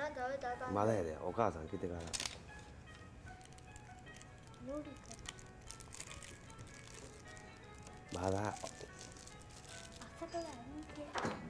食べたらあかん。 まだやで、お母さん来てから料理か。 まだ朝から見て。